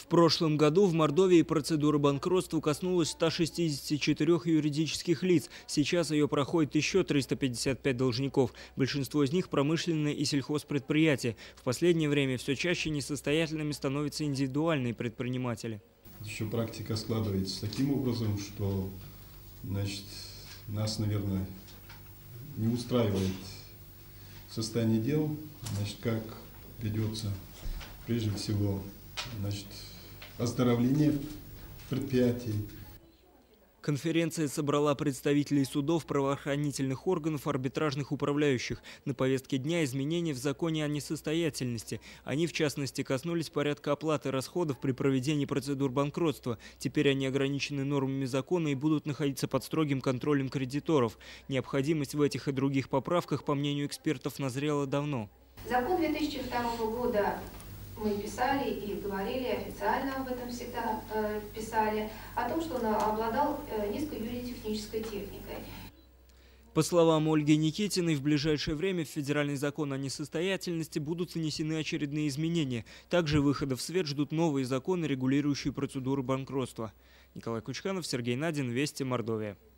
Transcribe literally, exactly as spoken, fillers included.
В прошлом году в Мордовии процедура банкротства коснулась ста шестидесяти четырёх юридических лиц. Сейчас ее проходит еще триста пятьдесят пять должников. Большинство из них промышленные и сельхозпредприятия. В последнее время все чаще несостоятельными становятся индивидуальные предприниматели. Еще практика складывается таким образом, что, значит, нас, наверное, не устраивает состояние дел, значит, как ведется прежде всего, значит, оздоровление предприятий. Конференция собрала представителей судов, правоохранительных органов, арбитражных управляющих. На повестке дня изменения в законе о несостоятельности. Они, в частности, коснулись порядка оплаты расходов при проведении процедур банкротства. Теперь они ограничены нормами закона и будут находиться под строгим контролем кредиторов. Необходимость в этих и других поправках, по мнению экспертов, назрела давно. Закон две тысячи второго года мы писали и говорили, официально об этом всегда э, писали, о том, что он обладал э, низкой юридической техникой. По словам Ольги Никитиной, в ближайшее время в федеральный закон о несостоятельности будут внесены очередные изменения. Также выхода в свет ждут новые законы, регулирующие процедуру банкротства. Николай Кучканов, Сергей Надин, Вести, Мордовия.